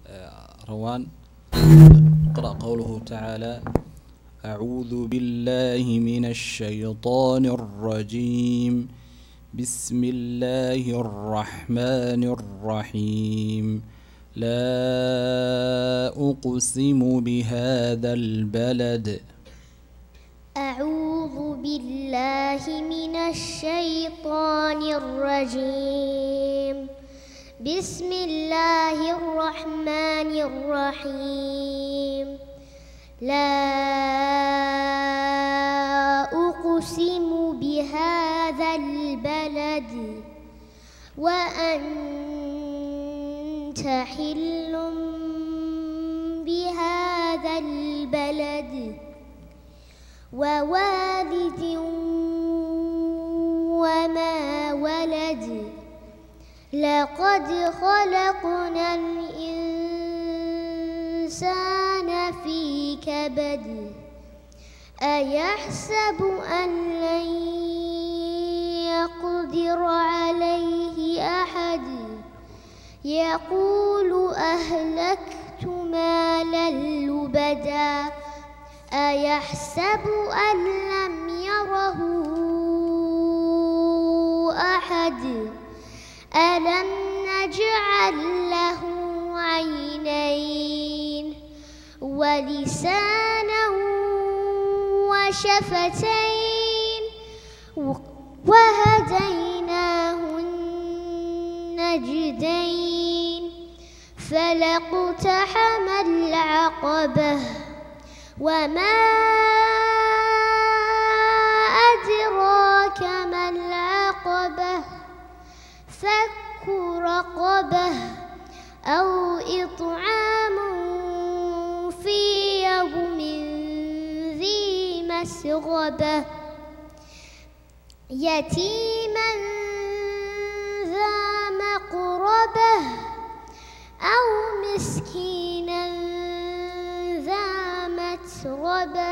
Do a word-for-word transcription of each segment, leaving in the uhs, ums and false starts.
روان اقرأ قوله تعالى: أعوذ بالله من الشيطان الرجيم، بسم الله الرحمن الرحيم، لا أقسم بهذا البلد. أعوذ بالله من الشيطان الرجيم، بسم الله الرحمن الرحيم، لا أقسم بهذا البلد وأنت حل بهذا البلد ووالد وما ولد، لقد خلقنا الإنسان في كبد، أيحسب أن لن يقدر عليه أحد، يقول أهلكت مالا لبدا، أيحسب أن لم يره أحد، ألم نجعل له عينين ولسانا وشفتين وهديناه النجدين، فلاقتحم العقبة وما أدراك ما العقبة، فك رقبة أو إطعام في يوم ذي مسغبة، يتيما ذا مقربة أو مسكينا ذا متربة،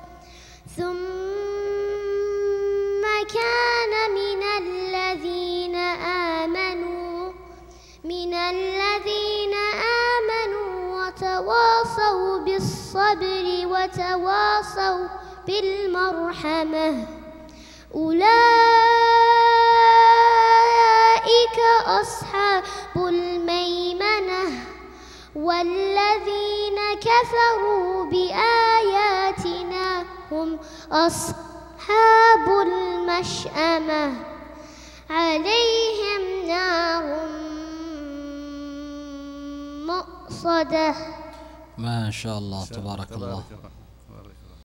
ثم كان من الذين آمنوا من الذين آمنوا وتواصوا بالصبر وتواصوا بالمرحمة، أولئك أصحاب الميمنة، والذين كفروا بآياتنا هم أصحاب المشأمة، عليهم نار مؤصدة. ما شاء الله، تبارك الله.